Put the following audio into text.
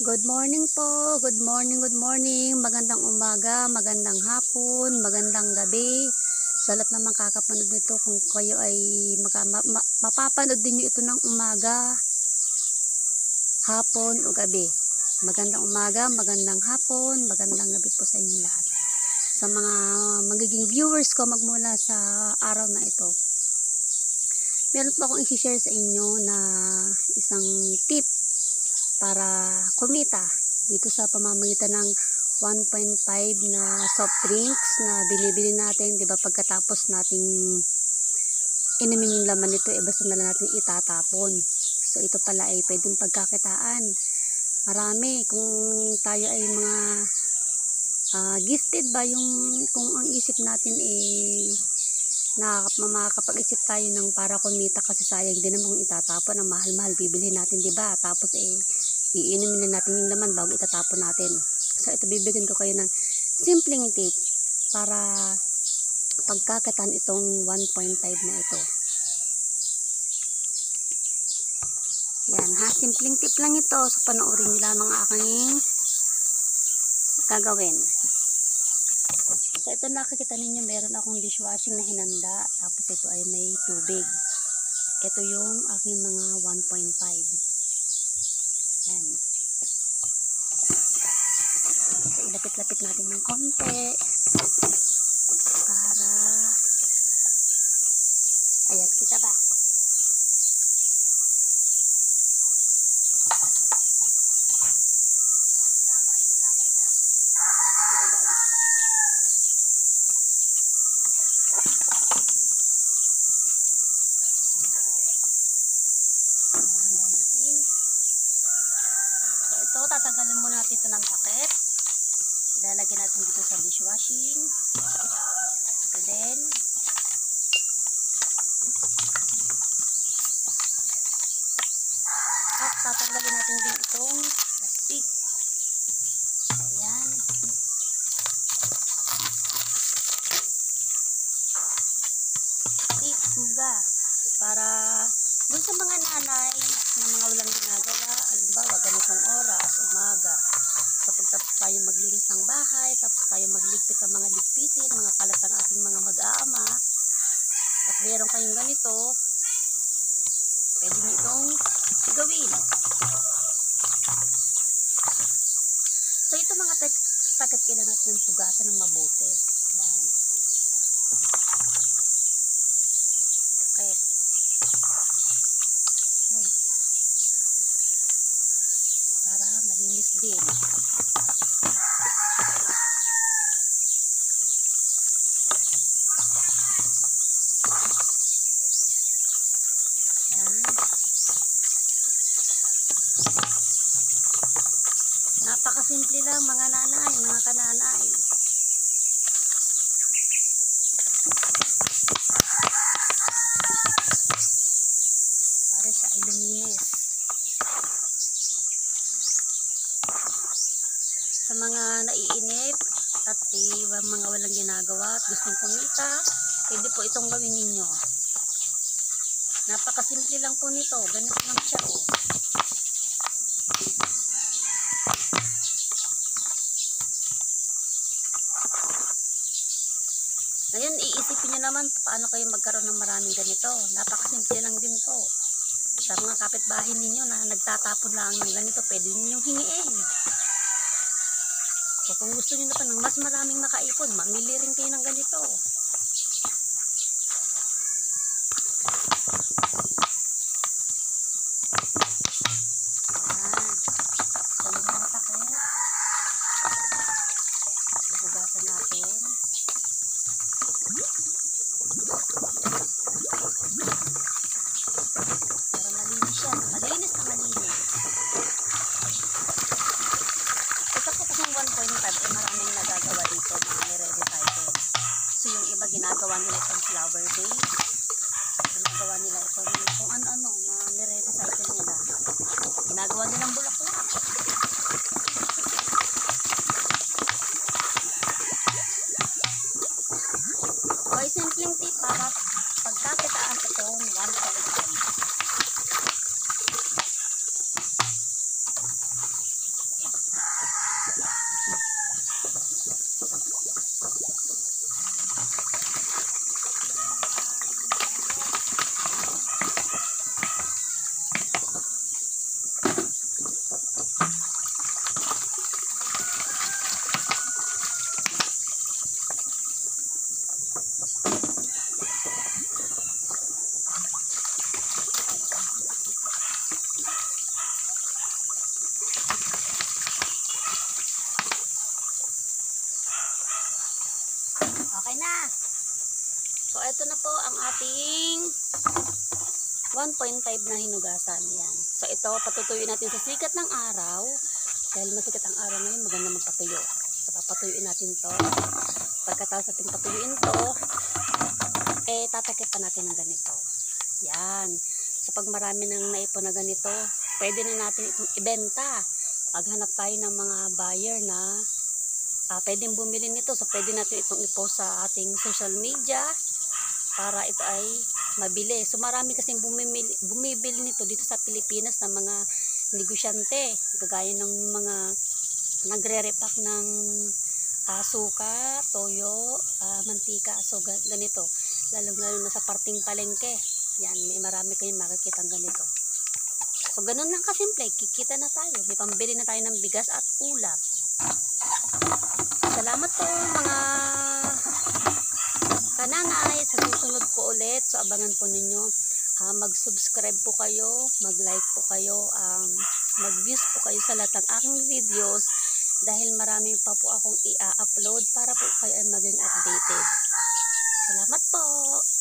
Good morning po. Good morning, good morning. Magandang umaga, magandang hapon, magandang gabi. Sa lahat na makakapanood nito, kung kayo ay mapapanood din nyo ito ng umaga, hapon o gabi. Magandang umaga, magandang hapon, magandang gabi po sa inyo lahat. Sa mga magiging viewers ko magmula sa araw na ito, meron po akong i-share sa inyo na isang tip para kumita dito sa pamamagitan ng 1.5 na soft drinks na binibili natin, 'di ba? Pagkatapos nating inumin yung laman nito, basta na lang natin itatapon. So ito pala ay pwedeng pagkakitaan. Marami kung tayo ay mga gifted ba, yung kung ang isip natin makakapag-isip tayo ng para kumita, kasi sayang din namang itatapon, ang mahal-mahal bibilhin natin, 'di ba? Tapos iinumin na natin yung laman bago itatapon natin. So ito, bibigyan ko kayo ng simpleng tip para pagkakataan itong 1.5 na ito. Yan ha, simpleng tip lang ito. So panoorin nyo lamang aking gagawin. So ito, nakikita ninyo meron akong dishwashing na hinanda. Tapos ito ay may tubig. Ito yung aking mga 1.5. Yan. So ilapit-lapit natin ng konti para ayan, kita ba? Ito, tatanggalin muna natin ito ng takip. Ilalagay natin dito sa dishwashing. And then, at tatanggalin natin din itong plastic. Ayan. Tips mga para dun sa mga nanay na mga walang ginagawa, halimbawa ganitong oras, umaga, kapag tapos tayo maglinis ng bahay, tapos tayo magligpit ng mga ligpitin, mga kalat ng ating mga mag-aama, at meron kayong ganito, pwede nyo itong gawin. So ito mga takip, kailangan natin hugasan ng mabuti. Yan. Takip. Ay. Para malinis din. Yan. Napakasimple lang mga nanay, mga kananay. Para siya ay luminis. Sa mga naiinip at mga walang ginagawa at gustong kumita, pwede po itong gawin ninyo. Napakasimple lang po nito. Ganito lang siya, oh. Ngayon, iisipin nyo naman paano kayo magkaroon ng maraming ganito. Napakasimple lang din po. Sa mga kapitbahay ninyo na nagtatapon lang ng ganito, pwede ninyong hingiin. So kung gusto niyo na pa ng mas maraming makaipon, mamili rin kayo ng ganito. Ayan. So yung mga takip, hugasan natin. Para malinis siya. Malinis na malinis. Ito po kasing 1.5 ay maraming nagagawa dito, mga nire-recycle. So yung iba ginagawa nila itong flower base. Ginagawa nila itong kung ano-ano na nire-recycle nila. Ginagawa nilang bulaklak. So ay simpleng tip para pagkakitaan itong 1.5. Okay na. So, ito na po ang ating 1.5 na hinugasan. Yan. So, ito, patutuyuin natin sa sikat ng araw. Dahil masikat ang araw ngayon, maganda magpatuyo. So, papatuyuin natin to. Pagkatapos natin patuyuin to, tatakip pa natin ng ganito. Yan. So, pag marami nang naipon na ganito, pwede na natin itong ibenta. Paghanap tayo ng mga buyer na pwedeng bumili nito, so pwede natin itong i-post sa ating social media para ito ay mabili. So marami kasing bumibili nito dito sa Pilipinas na mga negosyante, kagaya ng mga nagre-repack ng suka, toyo, mantika, so ganito, lalong-lalo na sa parting palengke. Yan, may marami kayong makikita ganito. So ganun lang kasimple, kikita na tayo, may pambili na tayo ng bigas at ulam. Salamat po mga kananay. Sa susunod po ulit, so abangan po ninyo. Mag-subscribe po kayo, mag-like po kayo, mag-views po kayo sa lahat ng aking videos dahil marami pa po akong i-upload para po kayo ay maging updated. Salamat po!